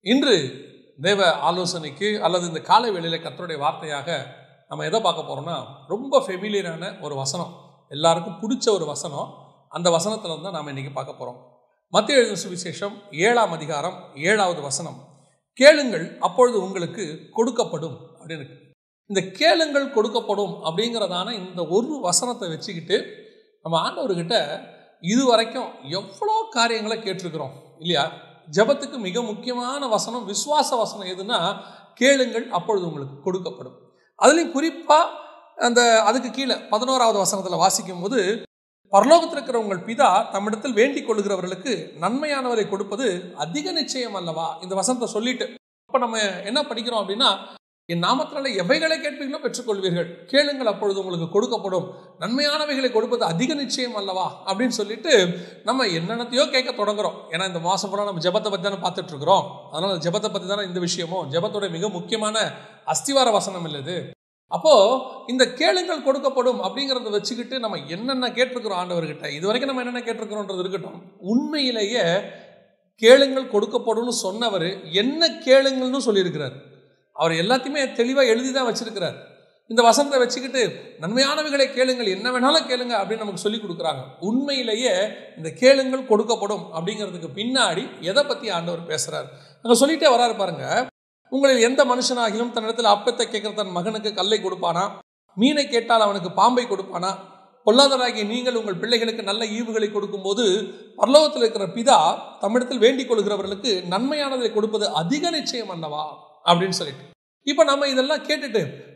இன்று தேவ ஆலோசனைக்கு அல்லது இந்த காலை வேளையில கர்த்தருடைய வார்த்தையாக நம்ம எதை பார்க்க போறோம்னா, ரொம்ப ஃபெமிலியரான ஒரு வசனம், எல்லாருக்கும் பிடிச்ச ஒரு வசனம். அந்த வசனத்துல தான் நாம இன்னைக்கு பார்க்க போறோம். மத்தேயு எழுதின சுவிசேஷம் 7ஆம் அதிகாரம் 7வது வசனம். கேளுங்கள் அப்பொழுது உங்களுக்கு கொடுக்கப்படும் அப்படின்னு. இந்த கேளுங்கள் கொடுக்கப்படும் அப்படிங்கிறதான இந்த ஒரு வசனத்தை வச்சுக்கிட்டு நம்ம ஆண்டவர்கிட்ட இதுவரைக்கும் எவ்வளோ காரியங்களை கேட்டிருக்கிறோம் இல்லையா? ஜெபத்துக்கு மிக முக்கியமான வசனம், விசுவாச வசனம் எதுனா, கேளுங்கள் அப்பொழுது உங்களுக்கு கொடுக்கப்படும். அதுலேயும் குறிப்பாக அதுக்கு கீழே 11வது வசனத்தில் வாசிக்கும் போது, பரலோகத்தில் இருக்கிற உங்கள் பிதா தம்மிடத்தில் வேண்டிக் கொள்கிறவர்களுக்கு நன்மையானவரை கொடுப்பது அதிக நிச்சயம் அல்லவா? இந்த வசனத்தை சொல்லிட்டு இப்போ நம்ம என்ன படிக்கிறோம் அப்படின்னா, என் நாமத்தினால எவைகளை கேட்பீங்களோ பெற்றுக்கொள்வீர்கள், கேளுங்கள் அப்பொழுது உங்களுக்கு கொடுக்கப்படும், நன்மையானவைகளை கொடுப்பது அதிக நிச்சயம் அல்லவா அப்படின்னு சொல்லிட்டு நம்ம என்னென்னத்தையோ கேட்க தொடங்குறோம். ஏன்னா இந்த மாதம் ஃபுல்லாக நம்ம ஜெபத்தை பற்றி தானே பார்த்துட்டு இருக்கிறோம். அதனால ஜெபத்தை பற்றி தானே இந்த விஷயமும் ஜெபத்தோட மிக முக்கியமான அஸ்திவார வசனம் இல்லது. அப்போ இந்த கேளுங்கள் கொடுக்கப்படும் அப்படிங்கிறத வச்சுக்கிட்டு நம்ம என்னென்ன கேட்டிருக்கிறோம் ஆண்டவர்கிட்ட, இது வரைக்கும் நம்ம என்னென்ன கேட்டிருக்கிறோன்றது இருக்கட்டும். உண்மையிலேயே கேளுங்கள் கொடுக்கப்படும் சொன்னவர் என்ன கேளுங்கள்னு சொல்லியிருக்கிறார். அவர் எல்லாத்தையுமே தெளிவாக எழுதி தான் வச்சிருக்கிறார். இந்த வசனத்தை வச்சுக்கிட்டு நன்மையானவைகளை கேளுங்கள், என்ன வேணாலும் கேளுங்க அப்படின்னு நமக்கு சொல்லி கொடுக்குறாங்க. உண்மையிலேயே இந்த கேளுங்கள் கொடுக்கப்படும் அப்படிங்கிறதுக்கு பின்னாடி எதை பற்றி ஆண்டவர் பேசுகிறார் அங்கே சொல்லிட்டே வராரு பாருங்க. உங்களில் எந்த மனுஷனாகிலும் தன்னிடத்தில் அப்பத்தை கேட்கிற தன் மகனுக்கு கல்லை கொடுப்பானா? மீனை கேட்டால் அவனுக்கு பாம்பை கொடுப்பானா? பொல்லாதவராகிய நீங்கள் உங்கள் பிள்ளைகளுக்கு நல்ல ஈவுகளை கொடுக்கும்போது பரலோகத்தில் இருக்கிற பிதா தம்மிடத்தில் வேண்டிக் கொள்கிறவர்களுக்கு நன்மையானதை கொடுப்பது அதிக நிச்சயம் அல்லவா அப்படின்னு சொல்லிட்டு, இப்போ நம்ம இதெல்லாம் கேட்டுட்டு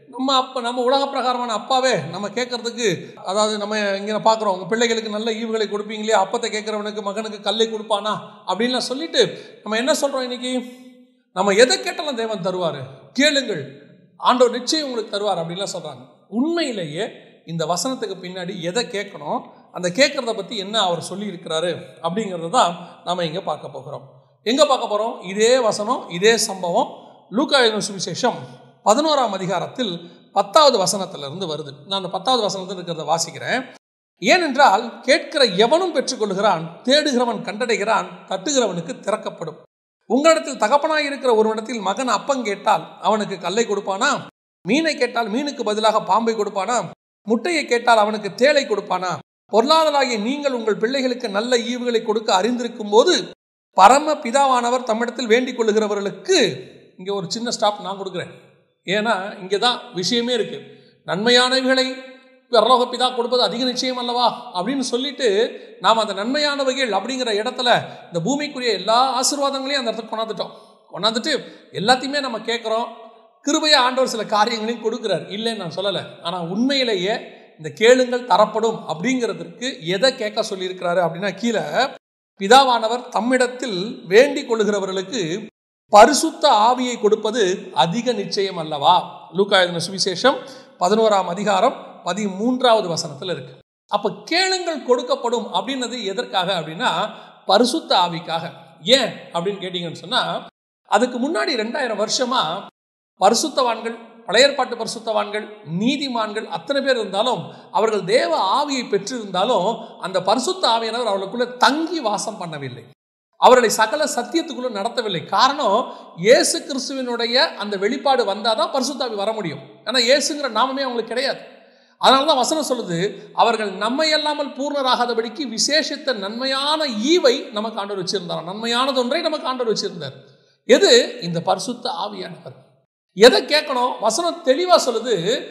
நம்ம உலக பிரகாரமான அப்பாவே நம்ம கேட்கறதுக்கு, அதாவது நம்ம இங்கே பார்க்குறோம், உங்கள் பிள்ளைகளுக்கு நல்ல ஈவுகளை கொடுப்பீங்களே, அப்பத்தை கேட்குறவனுக்கு மகனுக்கு கல்லை கொடுப்பானா அப்படின்லாம் சொல்லிட்டு நம்ம என்ன சொல்கிறோம்? இன்னைக்கு நம்ம எதை கேட்டாலும் தேவன் தருவார், கேளுங்கள் ஆண்டவர் நிச்சயம் உங்களுக்கு தருவார் அப்படின்லாம் சொல்கிறாங்க. உண்மையிலேயே இந்த வசனத்துக்கு பின்னாடி எதை கேட்கணும், அந்த கேட்குறத பற்றி என்ன அவர் சொல்லியிருக்கிறாரு அப்படிங்கிறது தான் நாம் இங்கே பார்க்க போகிறோம். எங்கே பார்க்க போகிறோம்? இதே வசனம், இதே சம்பவம் லூக்கா எழுதின சுவிசேஷம் 11ஆம் அதிகாரத்தில் 10வது வசனத்திலிருந்து வருது. நான் அந்த 10வது வசனத்தில் இருக்கிறத வாசிக்கிறேன். ஏனென்றால் கேட்கிற எவனும் பெற்றுக்கொள்கிறான், தேடுகிறவன் கண்டடைகிறான், தட்டுகிறவனுக்கு திறக்கப்படும். உங்களிடத்தில் தகப்பனாய் இருக்கிற ஒருவனிடத்தில் மகன் அப்பம் கேட்டால் அவனுக்கு கல்லை கொடுப்பானா? மீனை கேட்டால் மீனுக்கு பதிலாக பாம்பை கொடுப்பானா? முட்டையை கேட்டால் அவனுக்கு தேளை கொடுப்பானா? பொருளாதாராகிய நீங்கள் உங்கள் பிள்ளைகளுக்கு நல்ல ஈவுகளை கொடுக்க அறிந்திருக்கும் போது பரம பிதாவானவர் தம்மிடத்தில் வேண்டிக் கொள்ளுகிறவர்களுக்கு, இங்கே ஒரு சின்ன ஸ்டாப் நான் கொடுக்குறேன், ஏன்னா இங்கே தான் விஷயமே இருக்குது. நன்மையானவைகளை பரலோக பிதா கொடுப்பது அதிக நிச்சயம் அல்லவா அப்படின்னு சொல்லிட்டு நாம் அந்த நன்மையானவைகள் அப்படிங்கிற இடத்துல இந்த பூமிக்குரிய எல்லா ஆசீர்வாதங்களையும் அந்த இடத்துக்கு கொண்டாந்துட்டு எல்லாத்தையுமே நம்ம கேட்குறோம். கிருபையா ஆண்டவர் சில காரியங்களையும் கொடுக்குறார், இல்லைன்னு நான் சொல்லலை. ஆனால் உண்மையிலேயே இந்த கேளுங்கள் தரப்படும் அப்படிங்கிறதுக்கு எதை கேட்க சொல்லியிருக்கிறாரு அப்படின்னா, கீழே பிதாவானவர் தம்மிடத்தில் வேண்டிக் கொள்ளுகிறவர்களுக்கு பரிசுத்த ஆவியை கொடுப்பது அதிக நிச்சயம் அல்லவா? லூக்கா எழுதின சுவிசேஷம் 11ஆம் அதிகாரம் 13வது வசனத்தில் இருக்கு. அப்போ கேளுங்கள் கொடுக்கப்படும் அப்படின்னது எதற்காக அப்படின்னா, பரிசுத்த ஆவிக்காக. ஏன் அப்படின்னு கேட்டீங்கன்னு சொன்னால், அதுக்கு முன்னாடி 2000 வருஷமா பரிசுத்தவான்கள், பழைய ஏற்பாட்டு பரிசுத்தவான்கள், நீதிமான்கள் அத்தனை பேர் இருந்தாலும், அவர்கள் தேவ ஆவியை பெற்றிருந்தாலும் அந்த பரிசுத்த ஆவியானவர் அவர்களுக்குள்ள தங்கி வாசம் பண்ணவில்லை, அவர்களை சகல சத்தியத்துக்குள்ள நடத்தவில்லை. காரணம், இயேசு கிறிஸ்துவினுடைய அந்த வெளிப்பாடு வந்தால் தான் பரிசுத்த ஆவி வர முடியும். ஏன்னா இயேசுங்கிற நாமமே அவங்களுக்கு கிடையாது. அதனால தான் வசனம் சொல்லுது, அவர்கள் நம்மை அல்லாமல் பூர்ணராகாதபடிக்கு விசேஷித்த நன்மையான ஈவை நமக்கு ஆண்டவர் வச்சிருந்தார். நன்மையானது ஒன்றை நமக்கு ஆண்டவர் வச்சிருந்தார். எது? இந்த பரிசுத்த ஆவியானவர். எதை கேட்கணும்? வசனம் தெளிவாக சொல்லுது,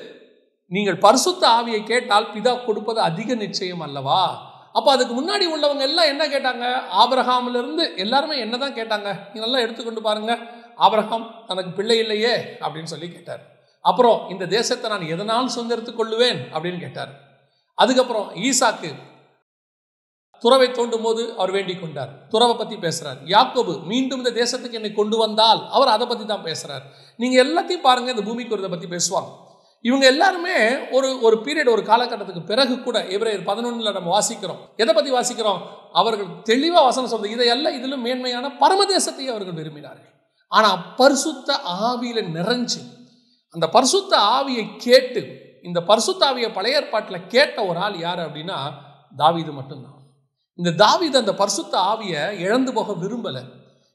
நீங்கள் பரிசுத்த ஆவியை கேட்டால் பிதா கொடுப்பது அதிக நிச்சயம் அல்லவா? அப்போ அதுக்கு முன்னாடி உள்ளவங்க எல்லாம் என்ன கேட்டாங்க? ஆபிரகாமிலிருந்து எல்லாருமே என்ன தான் கேட்டாங்க? நீங்கள் நல்லா எடுத்துக்கொண்டு பாருங்க. ஆபிரகாம் தனக்கு பிள்ளை இல்லையே அப்படின்னு சொல்லி கேட்டார். அப்புறம் இந்த தேசத்தை நான் எதனால் சுதந்திரத்துக் கொள்ளுவேன் அப்படின்னு கேட்டார். அதுக்கப்புறம் ஈசாக்கு துறவை தோண்டும் போது அவர் வேண்டிக் கொண்டார், துறவை பற்றி பேசுகிறார். யாக்கோபு மீண்டும் இந்த தேசத்துக்கு என்னை கொண்டு வந்தால் அவர் அதை பற்றி தான் பேசுகிறார். நீங்கள் எல்லாத்தையும் பாருங்கள், இந்த பூமிக்கு இதை பற்றி பேசுவாங்க. இவங்க எல்லாருமே ஒரு பீரியட், ஒரு காலகட்டத்துக்கு பிறகு கூட எபிரேயர் 11 நம்ம வாசிக்கிறோம். எதை பற்றி வாசிக்கிறோம்? அவர்கள் தெளிவாக வசனம் சொல்றது, இதையெல்லாம் இதிலும் மேன்மையான பரமதேசத்தை அவர்கள் விரும்பினார்கள். ஆனால் பரிசுத்த ஆவியில் நிறைஞ்சு அந்த பரிசுத்த ஆவியை கேட்டு, இந்த பரிசுத்த ஆவியை பழைய ஏற்பாட்டில் கேட்ட ஒரு ஆள் யார் அப்படின்னா தாவீது மட்டும்தான். இந்த தாவீது அந்த பரிசுத்த ஆவியை இழந்து போக விரும்பலை.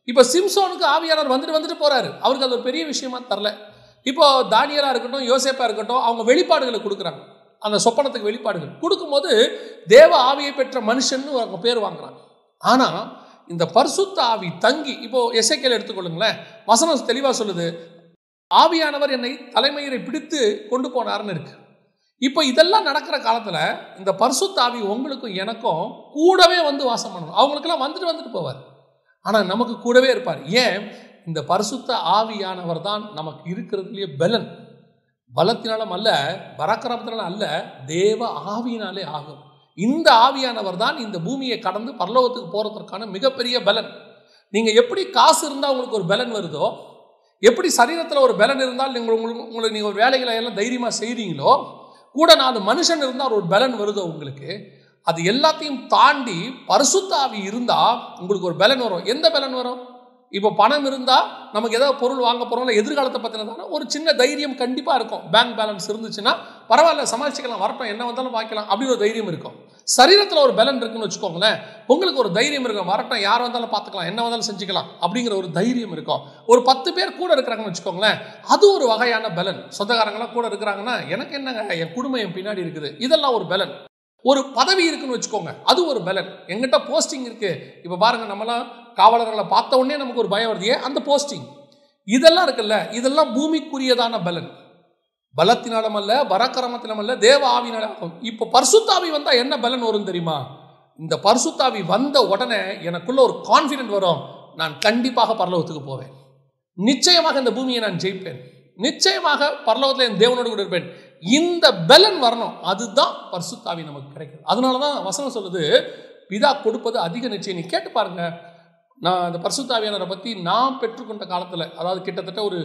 இப்போ சிம்சோனுக்கு ஆவியானவர் வந்துட்டு போறாரு. அவருக்கு அது ஒரு பெரிய விஷயமா தரல. இப்போ தானியலா இருக்கட்டும், யோசேப்பா இருக்கட்டும், அவங்க வெளிப்பாடுகளை கொடுக்குறாங்க. அந்த சொப்பனத்துக்கு வெளிப்பாடுகள் கொடுக்கும்போது தேவ ஆவியை பெற்ற மனுஷன் அவங்க பேர் வாங்குறாங்க. ஆனா இந்த பரிசுத்த ஆவி தங்கி, இப்போ எசேக்கியேல் எடுத்துக்கொள்ளுங்களேன், வசனம் தெளிவா சொல்லுது, ஆவியானவர் என்னை தலைமயிரை பிடித்து கொண்டு போனார்னு இருக்கு. இப்போ இதெல்லாம் நடக்கிற காலத்துல இந்த பரிசுத்த ஆவி உங்களுக்கும் எனக்கும் கூடவே வந்து வாசம் பண்ணணும். அவங்களுக்கெல்லாம் வந்துட்டு போவார், ஆனா நமக்கு கூடவே இருப்பார். ஏன்? இந்த பரிசுத்த ஆவியானவர் தான் நமக்கு இருக்கிறதுலயே பலன். பலத்தினாலும் அல்ல, பராக்கிரமத்தினாலும் அல்ல, தேவ ஆவியினாலே ஆகும். இந்த ஆவியானவர் தான் இந்த பூமியை கடந்து பரலோகத்துக்கு போறதற்கான மிகப்பெரிய பலன். நீங்க எப்படி காசு இருந்தால் உங்களுக்கு ஒரு பலன் வருதோ, எப்படி சரீரத்தில் ஒரு பலன் இருந்தால் உங்களுக்கு நீங்கள் ஒரு வேலைகளை எல்லாம் தைரியமாக செய்கிறீங்களோ, கூட 4 மனுஷன் இருந்தால் ஒரு பலன் வருதோ உங்களுக்கு, அது எல்லாத்தையும் தாண்டி பரிசுத்த ஆவி இருந்தால் உங்களுக்கு ஒரு பலன் வரும். எந்த பலன் வரும்? இப்போ பணம் இருந்தால் நமக்கு ஏதாவது பொருள் வாங்க போகிறோம்ல, எதிர்காலத்தை பற்றினதான ஒரு சின்ன தைரியம் கண்டிப்பாக இருக்கும். பேங்க் பேலன்ஸ் இருந்துச்சுன்னா பரவாயில்ல, சமாளிச்சுக்கலாம், வரட்டும், என்ன வந்தாலும் பார்க்கலாம் அப்படின்னு ஒரு தைரியம் இருக்கும். சரீரத்தில் ஒரு பலன் இருக்குன்னு வச்சுக்கோங்களேன், உங்களுக்கு ஒரு தைரியம் இருக்கும், வரட்டும், யார் வந்தாலும் பார்த்துக்கலாம், என்ன வந்தாலும் செஞ்சுக்கலாம் அப்படிங்கிற ஒரு தைரியம் இருக்கும். ஒரு 10 பேர் கூட இருக்கிறாங்கன்னு வச்சுக்கோங்களேன், அது ஒரு வகையான பலன். சொந்தக்காரங்களாம் கூட இருக்கிறாங்கன்னா எனக்கு என்னங்க, என் குடும்பம் என் பின்னாடி இருக்குது, இதெல்லாம் ஒரு பலன். ஒரு பதவி இருக்குன்னு வச்சுக்கோங்க, அது ஒரு பலன். எங்கிட்ட போஸ்டிங் இருக்கு, இப்போ பாருங்க, நம்மலாம் காவலர்களை பார்த்த உடனே நமக்கு ஒரு பயம் வருது, அந்த போஸ்டிங், இதெல்லாம் இருக்குல்ல, இதெல்லாம் பூமிக்குரியதான பலன். பலத்தினாலும் அல்ல, பராக்கிரமத்தினாலும் அல்ல, தேவ ஆவியினாலும். இப்போ பரிசுத்தாவி வந்தா என்ன பலன் வரும் தெரியுமா? இந்த பரிசுத்தாவி வந்த உடனே எனக்குள்ள ஒரு கான்ஃபிடென்ட் வரும், நான் கண்டிப்பாக பரலோகத்துக்கு போவேன், நிச்சயமாக இந்த பூமியை நான் ஜெயிப்பேன், நிச்சயமாக பரலோகத்தில் என் தேவனோடு கூட இருப்பேன். இந்த பலன் வரணும், அதுதான் பரிசுத்தாவி நமக்கு கிடைக்கும். அதனாலதான் வசனம் சொல்லுது, பிதா கொடுப்பது அதிக நிச்சயம். நீ கேட்டு பாருங்க, நான் அந்த பரிசுத்தாவியானவரை பற்றி நான் பெற்றுக்கொண்ட காலத்தில், அதாவது கிட்டத்தட்ட ஒரு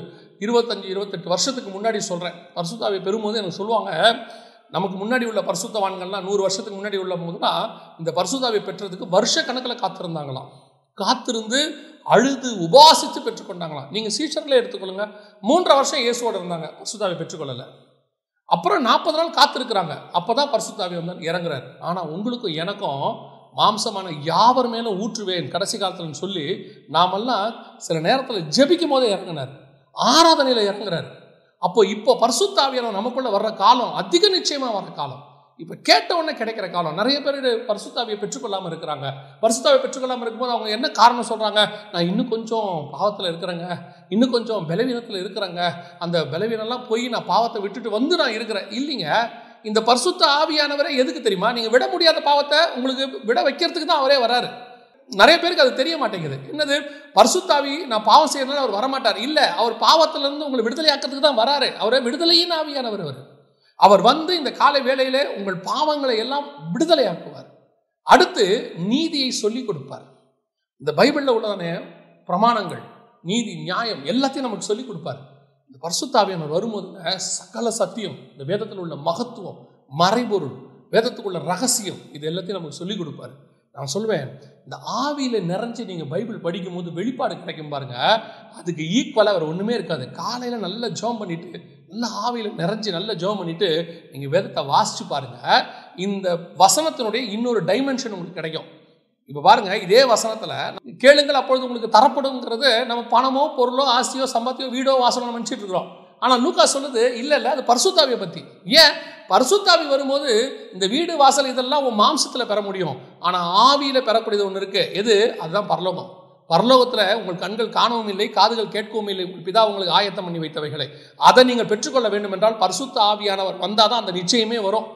25-28 வருஷத்துக்கு முன்னாடி சொல்கிறேன், பரிசுத்தாவியை பெறும்போது எனக்கு சொல்லுவாங்க, நமக்கு முன்னாடி உள்ள பரிசுத்தவான்கள்லாம் 100 வருஷத்துக்கு முன்னாடி உள்ள போதுதான் இந்த பரிசுத்தாவியை பெற்றதுக்கு வருஷ கணக்கில் காத்திருந்தாங்களாம். காத்திருந்து அழுது உபாசித்து பெற்றுக்கொண்டாங்களாம். நீங்கள் சீஷர்களை எடுத்துக்கொள்ளுங்க, 3.5 வருஷம் இயேசுவோடு இருந்தாங்க, பரிசுத்தாவியை பெற்றுக்கொள்ளலை. அப்புறம் 40 நாள் காத்திருக்கிறாங்க, அப்போதான் பரிசுத்தாவி வந்து இறங்குறாரு. ஆனால் உங்களுக்கும் எனக்கும் மாம்சமான யாவர் மேலே ஊற்றுவேன் கடைசி காலத்தில் சொல்லி நாமெல்லாம் சில நேரத்தில் ஜெபிக்கும் போதே இறங்கினார், ஆராதனையில் இறங்குறாரு. அப்போ இப்போ பரிசுத்தாவியானவர் நமக்குள்ள வர்ற காலம் அதிக நிச்சயமாக வர்ற காலம். இப்போ கேட்ட உடனே கிடைக்கிற காலம். நிறைய பேர் பரிசுத்தாவியை பெற்றுக்கொள்ளாமல் இருக்கிறாங்க. பரிசுத்தாவியை பெற்றுக்கொள்ளாமல் இருக்கும்போது அவங்க என்ன காரணம் சொல்கிறாங்க? நான் இன்னும் கொஞ்சம் பாவத்தில் இருக்கிறேங்க, இன்னும் கொஞ்சம் பலவீனத்தில் இருக்கிறேங்க, அந்த பலவீனம்லாம் போய் நான் பாவத்தை விட்டுட்டு வந்து நான் இருக்கிறேன். இல்லைங்க, இந்த பரிசுத்த ஆவியானவரே எதுக்கு தெரியுமா? நீங்கள் விட முடியாத பாவத்தை உங்களுக்கு விட வைக்கிறதுக்கு தான் அவரே வராரு. நிறைய பேருக்கு அது தெரிய மாட்டேங்குது. என்னது பரிசுத்தாவி நான் பாவம் செய்யறதுனால அவர் வரமாட்டார், இல்லை, அவர் பாவத்திலிருந்து உங்களை விடுதலை ஆக்கிறதுக்கு தான் வராரு. அவரே விடுதலையின் ஆவியானவர். அவர் வந்து இந்த காலை வேளையிலே உங்கள் பாவங்களை எல்லாம் விடுதலை ஆக்குவார். அடுத்து நீதியை சொல்லிக் கொடுப்பார். இந்த பைபிளில் உள்ளதான பிரமாணங்கள், நீதி, நியாயம் எல்லாத்தையும் நமக்கு சொல்லிக் கொடுப்பார். இந்த பரிசுத்தாவியானவர் வரும்போது சகல சத்தியம், இந்த வேதத்தில் உள்ள மகத்துவம், மறைபொருள், வேதத்துக்குள்ள ரகசியம், இது எல்லாத்தையும் நமக்கு சொல்லிக் கொடுப்பார். நான் சொல்வேன், இந்த ஆவியில நிறைஞ்சு நீங்கள் பைபிள் படிக்கும் போது வெளிப்பாடு கிடைக்கும் பாருங்க, அதுக்கு ஈக்குவலாக வேறு ஒன்றுமே இருக்காது. காலையில் நல்லா ஜெபம் பண்ணிட்டு, நல்லா ஆவியில் நிறைஞ்சு நல்லா ஜெபம் பண்ணிட்டு நீங்கள் வேதத்தை வாசிச்சு பாருங்க, இந்த வசனத்தினுடைய இன்னொரு டைமென்ஷன் உங்களுக்கு கிடைக்கும். இப்போ பாருங்க, இதே வசனத்தில் கேளுங்கள் அப்பொழுது உங்களுக்கு தரப்படுங்கிறது நம்ம பணமோ பொருளோ ஆஸ்தியோ சம்பத்தியோ வீடோ வாசலோ நினச்சிட்டு இருக்கிறோம். ஆனால் லூக்கா சொல்லுது இல்லை, அது பரிசுத்தாவியை பற்றி. ஏன்? பரிசுத்தாவி வரும்போது இந்த வீடு வாசல் இதெல்லாம் உன் மாம்சத்தில் பெற முடியும், ஆனால் ஆவியில் பெறக்கூடியது ஒன்று இருக்கு. எது? அதுதான் பரலோகம். பரலோகத்தில் உங்கள் கண்கள் காணவும் இல்லை, காதுகள் கேட்கவும் இல்லை, உங்கள் பிதா உங்களுக்கு ஆயத்தம் பண்ணி வைத்தவைகளை. அதை நீங்கள் பெற்றுக்கொள்ள வேண்டும் என்றால் பரிசுத்த ஆவியானவர் வந்தால் தான் அந்த நிச்சயமே வரும்.